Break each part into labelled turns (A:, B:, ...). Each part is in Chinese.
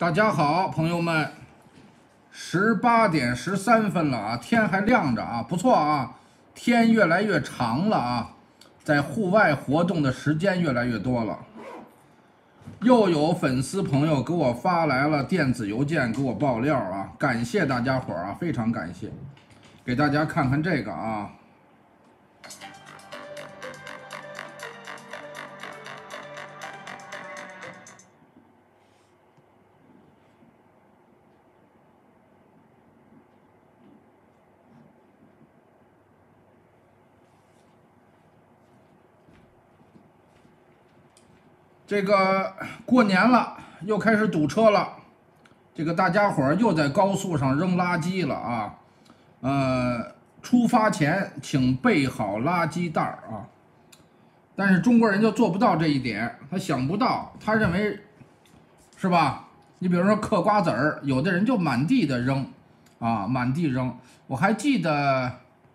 A: 大家好，朋友们，18点13分了啊，天还亮着啊，不错啊，天越来越长了啊，在户外活动的时间越来越多了。又有粉丝朋友给我发来了电子邮件，给我爆料啊，感谢大家伙儿啊，非常感谢。给大家看看这个啊。这个过年了，又开始堵车了。这个大家伙儿又在高速上扔垃圾了啊！出发前请备好垃圾袋啊！但是中国人就做不到这一点，他想不到，他认为是吧？你比如说嗑瓜子儿，有的人就满地的扔啊，满地扔。我还记得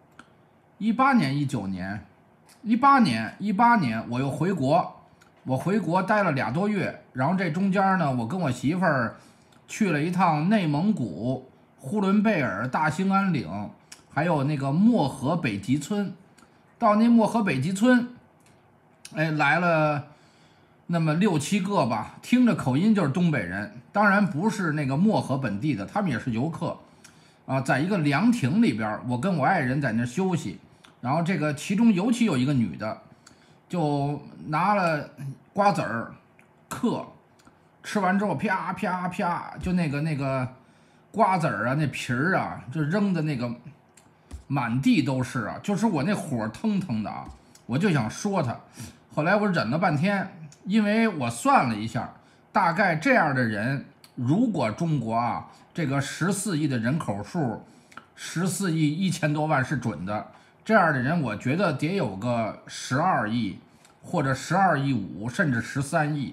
A: 18年、19年、18年我又回国。我回国待了2多月，然后这中间呢，我跟我媳妇儿去了一趟内蒙古呼伦贝尔大兴安岭，还有那个漠河北极村。到那漠河北极村，来了那么6、7个吧，听着口音就是东北人，当然不是那个漠河本地的，他们也是游客啊。在一个凉亭里边，我跟我爱人在那休息，然后这个其中尤其有一个女的。就拿了瓜子儿嗑，吃完之后啪啪啪，就那个瓜子儿啊，那皮儿啊，就扔的那个满地都是啊，就是我那火腾腾的啊，我就想说他。后来我忍了半天，因为我算了一下，大概这样的人，如果中国啊这个14亿的人口数，14亿1000多万是准的。这样的人，我觉得得有个12亿，或者12亿5，甚至13亿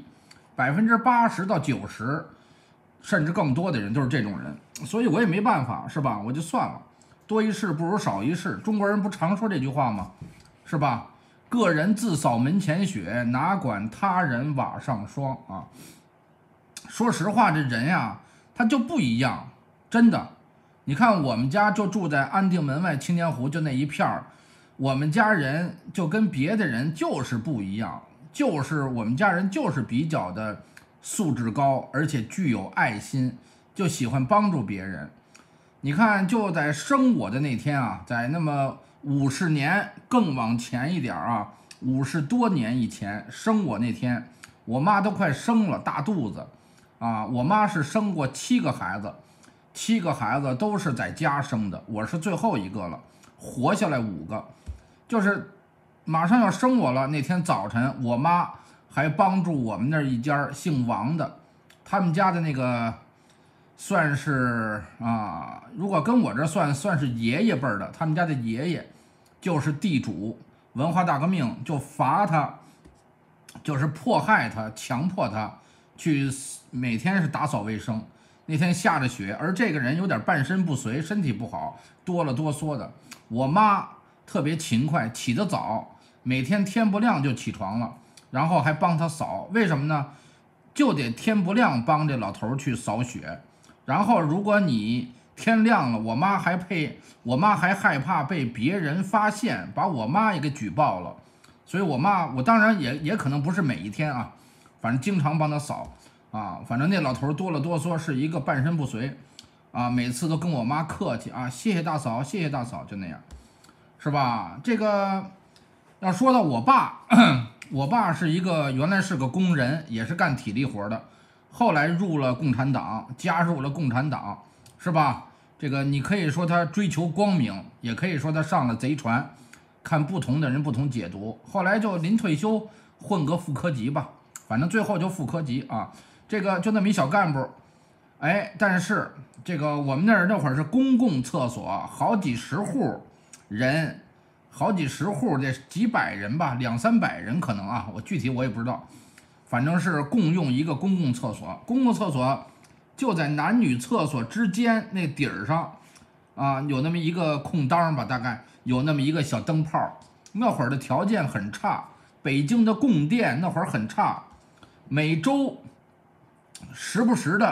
A: ，80%到90%，甚至更多的人都是这种人，所以我也没办法，是吧？我就算了，多一事不如少一事。中国人不常说这句话吗？是吧？个人自扫门前雪，哪管他人瓦上霜啊！说实话，这人呀，他就不一样，真的。你看我们家就住在安定门外青年湖，就那一片儿，我们家人就跟别的人就是不一样，就是我们家人就是比较的素质高，而且具有爱心，就喜欢帮助别人。你看就在生我的那天啊，在那么50年更往前一点啊，50多年以前生我那天，我妈都快生了大肚子啊，我妈是生过7个孩子。7个孩子都是在家生的，我是最后一个了，活下来5个，就是马上要生我了。那天早晨，我妈还帮助我们那一家姓王的，他们家的那个算是啊，如果跟我这算是爷爷辈的，他们家的爷爷就是地主，文化大革命就罚他，就是迫害他，强迫他去每天是打扫卫生。那天下着雪，而这个人有点半身不遂，身体不好，哆了哆嗦的。我妈特别勤快，起得早，每天天不亮就起床了，然后还帮他扫。为什么呢？就得天不亮帮这老头去扫雪。然后如果你天亮了，我妈还害怕被别人发现，把我妈也给举报了。所以我当然也可能不是每一天啊，反正经常帮他扫。啊，反正那老头哆了哆嗦，是一个半身不遂，啊，每次都跟我妈客气啊，谢谢大嫂，谢谢大嫂，就那样，是吧？这个要说到我爸，我爸原来是个工人，也是干体力活的，后来入了共产党，加入了共产党，是吧？这个你可以说他追求光明，也可以说他上了贼船，看不同的人不同解读。后来就临退休混个副科级吧，反正最后就副科级啊。这个就那么一小干部，但是这个我们那会儿是公共厕所，好几十户人，这几百人吧，2、300人可能啊，我具体我也不知道，反正是共用一个公共厕所。公共厕所就在男女厕所之间那底儿上啊，有那么一个空当吧，大概有那么一个小灯泡。那会儿的条件很差，北京的供电那会儿很差，每周时不时的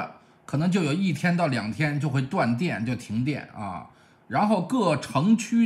A: 可能就有1天到2天就会断电，就停电啊。然后各城区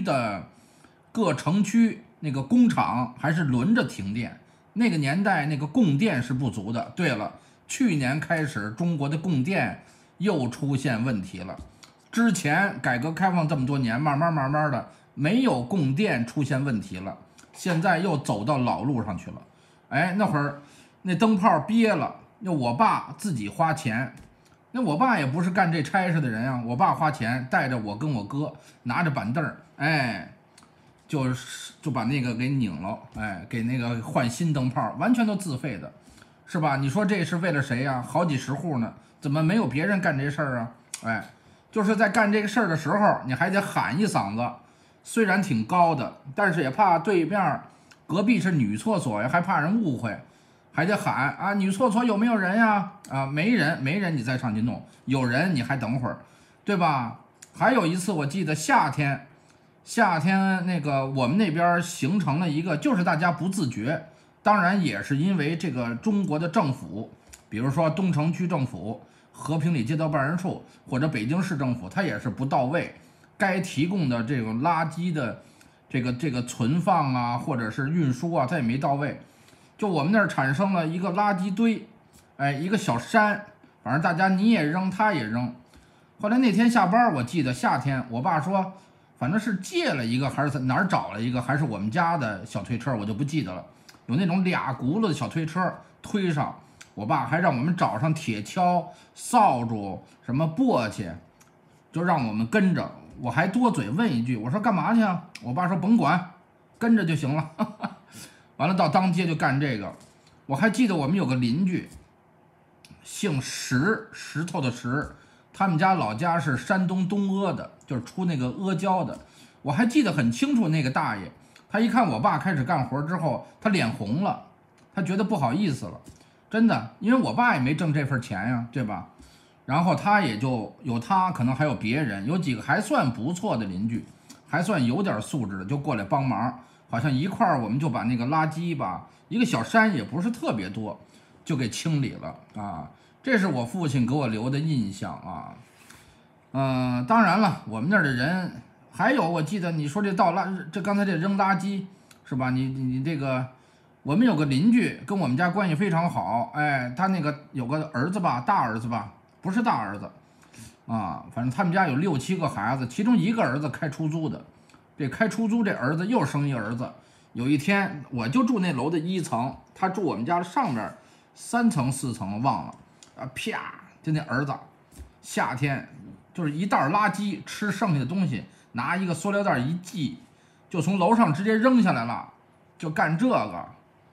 A: 那个工厂还是轮着停电，那个年代那个供电是不足的。对了，去年开始中国的供电又出现问题了。之前改革开放这么多年，慢慢的没有供电出现问题了，现在又走到老路上去了。哎，那会儿那灯泡憋了，那我爸自己花钱。那我爸也不是干这差事的人啊，我爸花钱带着我跟我哥拿着板凳，哎，就把那个给拧了，哎，给那个换新灯泡，完全都自费的，是吧？你说这是为了谁呀？好几十户呢，怎么没有别人干这事儿啊？哎，就是在干这个事儿的时候，你还得喊一嗓子，虽然挺高的，但是也怕对面隔壁是女厕所呀，还怕人误会。还得喊啊，女厕所有没有人呀？啊，没人，你再上去弄；有人你还等会儿，对吧？还有一次我记得夏天那个我们那边形成了一个，就是大家不自觉，当然也是因为这个中国的政府，比如说东城区政府、和平里街道办事处或者北京市政府，它也是不到位，该提供的这种垃圾的这个存放啊，或者是运输啊，它也没到位。就我们那儿产生了一个垃圾堆，哎，一个小山，反正大家你也扔，他也扔。后来那天下班，我记得夏天，我爸说，反正是借了一个还是在哪儿找了一个，还是我们家的小推车，我就不记得了。有那种2轱辘的小推车推上，我爸还让我们找上铁锹、扫帚、什么簸箕，就让我们跟着。我还多嘴问一句，我说干嘛去啊？我爸说甭管，跟着就行了。完了，到当街就干这个。我还记得我们有个邻居，姓石，石头的石，他们家老家是山东东阿的，就是出那个阿胶的。我还记得很清楚，那个大爷，他一看我爸开始干活之后，他脸红了，他觉得不好意思了，真的，因为我爸也没挣这份钱呀，对吧？然后他也就有他，可能还有别人，有几个还算不错的邻居，还算有点素质的，就过来帮忙。好像一块儿我们就把那个垃圾吧，一个小山也不是特别多，就给清理了啊。这是我父亲给我留的印象啊。当然了，我们那儿的人还有，我记得你说这刚才这扔垃圾是吧？你这个，我们有个邻居跟我们家关系非常好，哎，他那个有个儿子吧，大儿子吧，不是大儿子啊，反正他们家有6、7个孩子，其中一个儿子开出租的。这开出租，这儿子又生一儿子。有一天，我就住那楼的1层，他住我们家的上面3层4层，忘了啊，啪，就那儿子，夏天就是一袋垃圾，吃剩下的东西，拿一个塑料袋一系，就从楼上直接扔下来了，就干这个。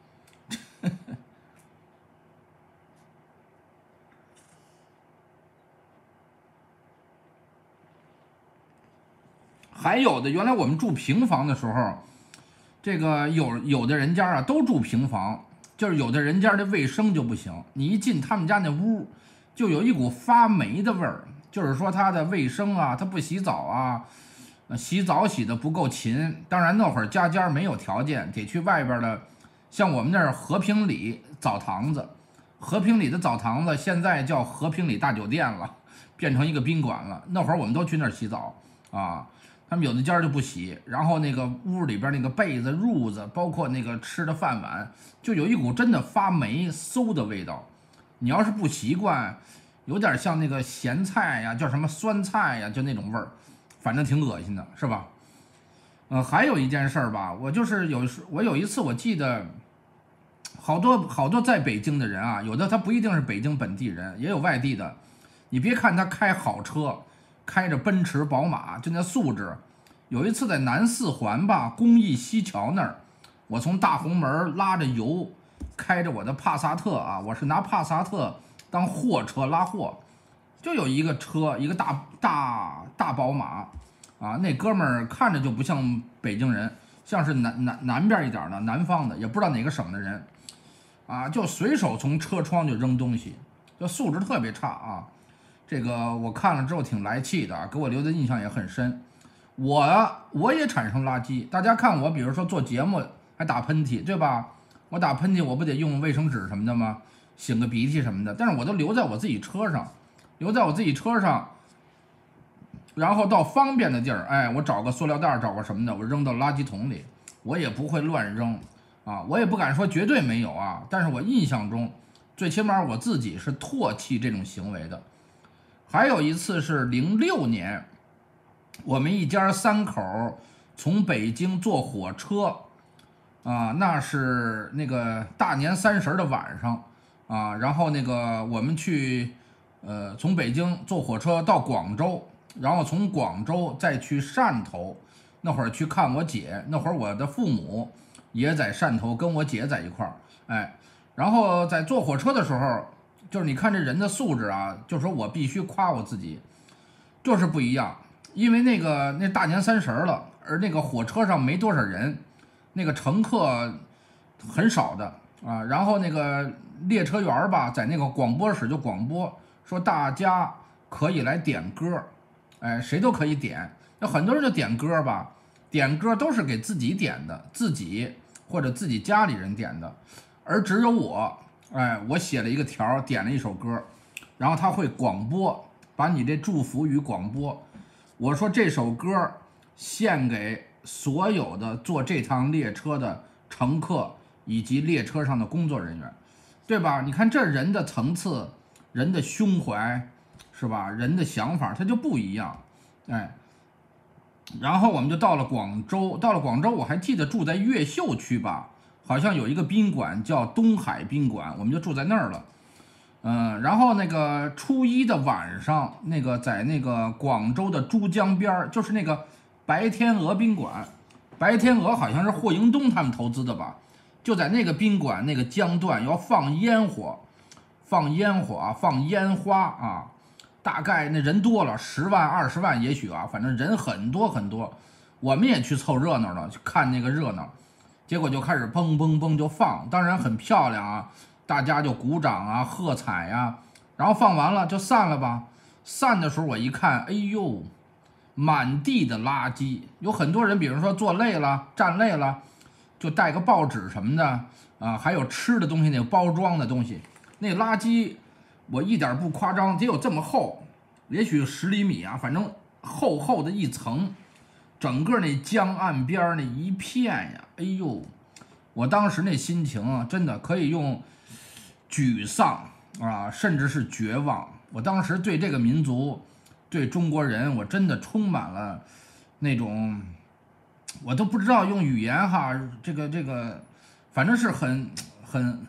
A: 还有的，原来我们住平房的时候，这个有的人家啊都住平房，就是有的人家的卫生就不行，你一进他们家那屋，就有一股发霉的味儿，就是说他的卫生啊，他不洗澡啊，洗澡洗的不够勤。当然那会儿家没有条件，得去外边的，像我们那儿和平里澡堂子，和平里的澡堂子现在叫和平里大酒店了，变成一个宾馆了。那会儿我们都去那儿洗澡啊。他们有的家就不洗，然后那个屋里边那个被子、褥子，包括那个吃的饭碗，就有一股真的发霉馊的味道。你要是不习惯，有点像那个咸菜呀，叫什么酸菜呀，就那种味儿，反正挺恶心的，是吧？还有一件事儿吧，我有一次我记得，好多在北京的人啊，有的他不一定是北京本地人，也有外地的。你别看他开好车，开着奔驰、宝马，就那素质。有一次在南四环吧，公益西桥那儿，我从大红门拉着油，开着我的帕萨特啊，我是拿帕萨特当货车拉货，就有一个车，一个大宝马啊，那哥们儿看着就不像北京人，像是南边一点的南方的，也不知道哪个省的人啊，就随手从车窗就扔东西，就素质特别差啊。这个我看了之后挺来气的，给我留的印象也很深。我也产生垃圾，大家看我，比如说做节目还打喷嚏，对吧？我打喷嚏我不得用卫生纸什么的吗？擤个鼻涕什么的，但是我都留在我自己车上， 留在我自己车上，然后到方便的地儿，哎，我找个塑料袋，找个什么的，我扔到垃圾桶里，我也不会乱扔啊，我也不敢说绝对没有啊，但是我印象中，最起码我自己是唾弃这种行为的。还有一次是06年，我们一家3口从北京坐火车啊，那是那个大年30的晚上啊，然后那个我们去从北京坐火车到广州，然后从广州再去汕头，那会儿去看我姐，那会儿我的父母也在汕头，跟我姐在一块儿，哎，然后在坐火车的时候，就是你看这人的素质啊，就是说我必须夸我自己，就是不一样，因为那大年30了，而那个火车上没多少人，那个乘客很少的啊，然后那个列车员吧，在那个广播室就广播说大家可以来点歌，哎，谁都可以点，有很多人就点歌吧，点歌都是给自己点的，自己或者自己家里人点的，而只有我，哎，我写了一个条，点了一首歌，然后他会广播，把你这祝福语广播，我说这首歌献给所有的坐这趟列车的乘客以及列车上的工作人员，对吧？你看这人的层次，人的胸怀，是吧？人的想法他就不一样，哎。然后我们就到了广州，到了广州我还记得住在越秀区吧，好像有一个宾馆叫东海宾馆，我们就住在那儿了。然后那个初一的晚上，那个在那个广州的珠江边儿，就是那个白天鹅宾馆，白天鹅好像是霍英东他们投资的吧，就在那个宾馆那个江段要放烟火，放烟火啊，放烟花啊，大概那人多了10万20万也许啊，反正人很多很多，我们也去凑热闹了，去看那个热闹，结果就开始嘣嘣嘣就放，当然很漂亮啊。大家就鼓掌啊，喝彩呀，然后放完了就散了吧。散的时候我一看，哎呦，满地的垃圾，有很多人，比如说坐累了、站累了，就带个报纸什么的啊，还有吃的东西，那个包装的东西，那垃圾我一点不夸张，得有这么厚，也许10厘米啊，反正厚厚的一层，整个那江岸边那一片呀，哎呦，我当时那心情啊，真的可以用沮丧啊，甚至是绝望。我当时对这个民族，对中国人，我真的充满了那种，我都不知道用语言哈，这个，反正是很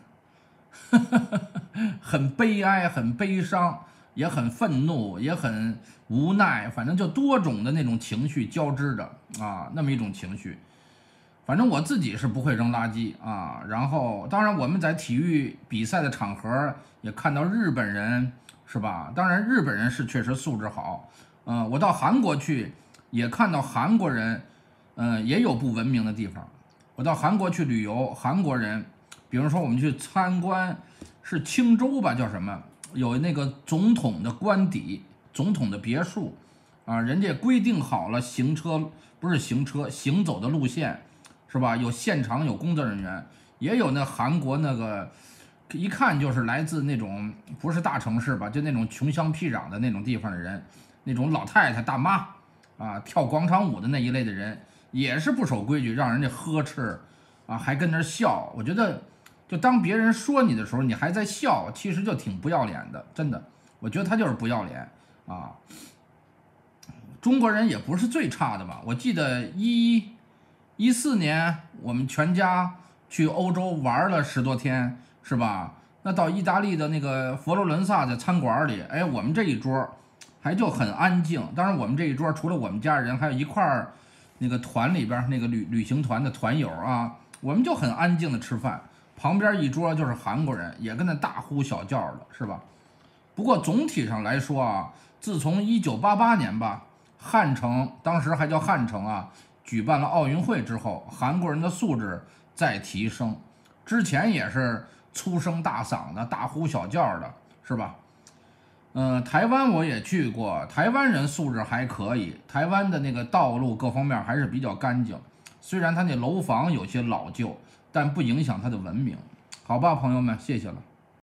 A: 很悲哀，很悲伤，也很愤怒，也很无奈，反正就多种的那种情绪交织着啊，那么一种情绪。反正我自己是不会扔垃圾啊，然后当然我们在体育比赛的场合也看到日本人是吧？当然日本人是确实素质好，我到韩国去也看到韩国人，也有不文明的地方。我到韩国去旅游，韩国人，比如说我们去参观是青州吧，叫什么？有那个总统的官邸、总统的别墅啊，人家规定好了行走的路线。是吧？有现场有工作人员，也有那韩国那个，一看就是来自那种不是大城市吧，就那种穷乡僻壤的那种地方的人，那种老太太大妈啊，跳广场舞的那一类的人，也是不守规矩，让人家呵斥啊，还跟那笑。我觉得，就当别人说你的时候，你还在笑，其实就挺不要脸的，真的。我觉得他就是不要脸啊。中国人也不是最差的吧？我记得14年，我们全家去欧洲玩了10多天，是吧？那到意大利的那个佛罗伦萨的餐馆里，哎，我们这一桌还就很安静。当然，我们这一桌除了我们家人，还有一块儿那个团里边那个旅行团的团友啊，我们就很安静的吃饭。旁边一桌就是韩国人，也跟那大呼小叫的，是吧？不过总体上来说啊，自从1988年吧，汉城当时还叫汉城啊。举办了奥运会之后，韩国人的素质在提升，之前也是粗声大嗓的、大呼小叫的，是吧？台湾我也去过，台湾人素质还可以，台湾的那个道路各方面还是比较干净，虽然他那楼房有些老旧，但不影响它的文明。好吧，朋友们，谢谢了。